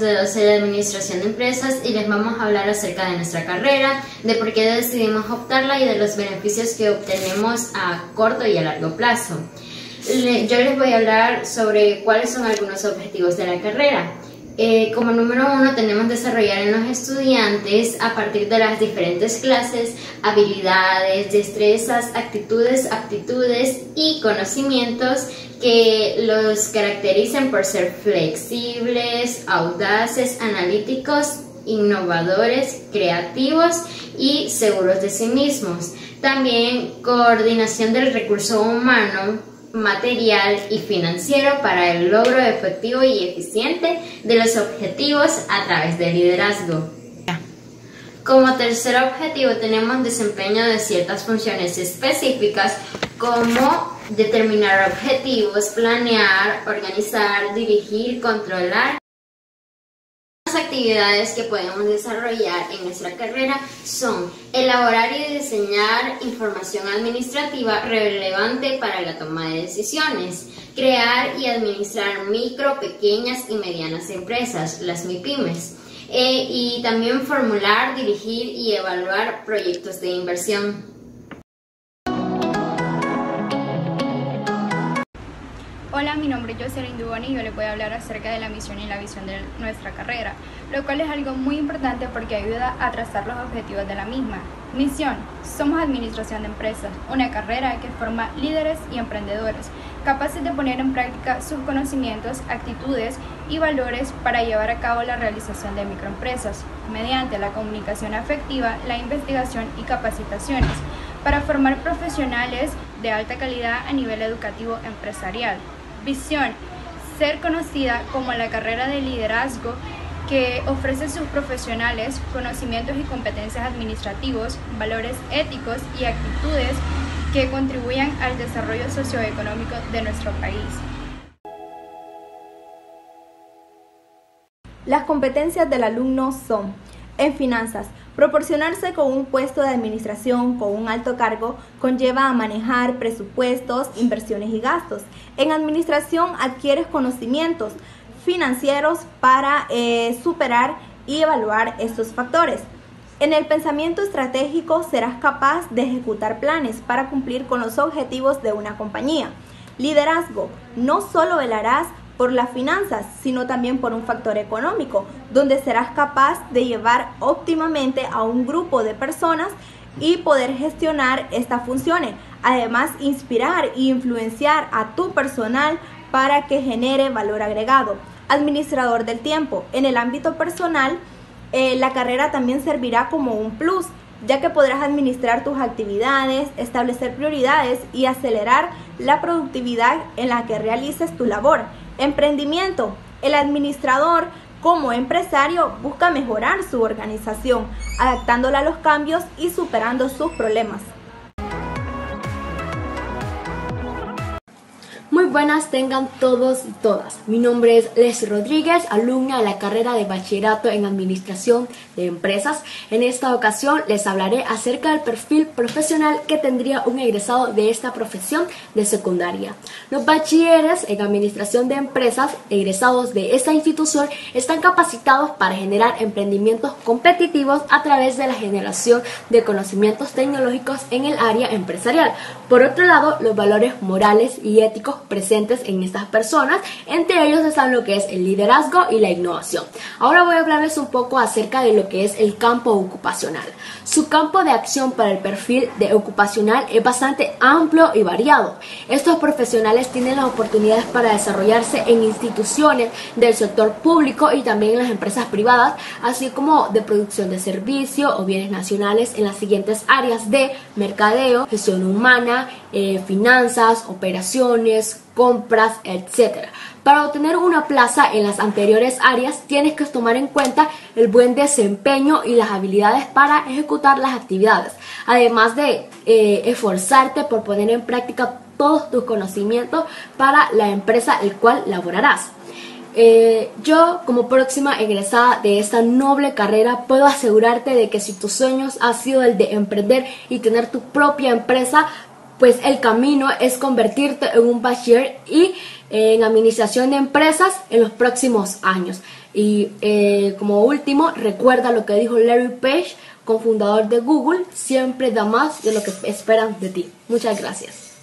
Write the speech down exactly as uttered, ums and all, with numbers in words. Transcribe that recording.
de doce de Administración de Empresas y les vamos a hablar acerca de nuestra carrera, de por qué decidimos optarla y de los beneficios que obtenemos a corto y a largo plazo. Yo les voy a hablar sobre cuáles son algunos objetivos de la carrera. Eh, como número uno tenemos desarrollar en los estudiantes a partir de las diferentes clases habilidades, destrezas, actitudes, aptitudes y conocimientos que los caractericen por ser flexibles, audaces, analíticos, innovadores, creativos y seguros de sí mismos. También coordinación del recurso humano, material y financiero para el logro efectivo y eficiente de los objetivos a través del liderazgo. Como tercer objetivo tenemos desempeño de ciertas funciones específicas como determinar objetivos, planear, organizar, dirigir, controlar. Las actividades que podemos desarrollar en nuestra carrera son elaborar y diseñar información administrativa relevante para la toma de decisiones, crear y administrar micro, pequeñas y medianas empresas, las MIPYMES, eh, y también formular, dirigir y evaluar proyectos de inversión. Hola, mi nombre es Jocelyn Dugoni y yo les voy a hablar acerca de la misión y la visión de nuestra carrera, lo cual es algo muy importante porque ayuda a trazar los objetivos de la misma. Misión: somos Administración de Empresas, una carrera que forma líderes y emprendedores, capaces de poner en práctica sus conocimientos, actitudes y valores para llevar a cabo la realización de microempresas, mediante la comunicación afectiva, la investigación y capacitaciones, para formar profesionales de alta calidad a nivel educativo empresarial. Visión: ser conocida como la carrera de liderazgo que ofrece a sus profesionales conocimientos y competencias administrativos, valores éticos y actitudes que contribuyan al desarrollo socioeconómico de nuestro país. Las competencias del alumno son: en finanzas, proporcionarse con un puesto de administración con un alto cargo conlleva a manejar presupuestos, inversiones y gastos. En administración adquieres conocimientos financieros para eh, superar y evaluar estos factores. En el pensamiento estratégico serás capaz de ejecutar planes para cumplir con los objetivos de una compañía. Liderazgo: no solo velarás por las finanzas, sino también por un factor económico, donde serás capaz de llevar óptimamente a un grupo de personas y poder gestionar estas funciones. Además, inspirar e influenciar a tu personal para que genere valor agregado. Administrador del tiempo: en el ámbito personal, eh, la carrera también servirá como un plus, ya que podrás administrar tus actividades, establecer prioridades y acelerar la productividad en la que realices tu labor. Emprendimiento: el administrador como empresario busca mejorar su organización, adaptándola a los cambios y superando sus problemas. Muy buenas tengan todos y todas. Mi nombre es Leslie Rodríguez, alumna de la carrera de Bachillerato en Administración de Empresas. En esta ocasión les hablaré acerca del perfil profesional que tendría un egresado de esta profesión de secundaria. Los bachilleres en Administración de Empresas egresados de esta institución están capacitados para generar emprendimientos competitivos a través de la generación de conocimientos tecnológicos en el área empresarial. Por otro lado, los valores morales y éticos presentes en estas personas, entre ellos están lo que es el liderazgo y la innovación. Ahora voy a hablarles un poco acerca de lo que es el campo ocupacional. Su campo de acción para el perfil de ocupacional es bastante amplio y variado. Estos profesionales tienen las oportunidades para desarrollarse en instituciones del sector público y también en las empresas privadas, así como de producción de servicios o bienes nacionales en las siguientes áreas de mercadeo, gestión humana, eh, finanzas, operaciones, compras, etcétera. Para obtener una plaza en las anteriores áreas tienes que tomar en cuenta el buen desempeño y las habilidades para ejecutar las actividades, además de eh, esforzarte por poner en práctica todos tus conocimientos para la empresa el cual laborarás. Eh, yo, como próxima egresada de esta noble carrera, puedo asegurarte de que si tus sueños ha sido el de emprender y tener tu propia empresa, pues el camino es convertirte en un bachiller y eh, en administración de empresas en los próximos años. Y eh, como último, recuerda lo que dijo Larry Page, cofundador de Google: siempre da más de lo que esperan de ti. Muchas gracias.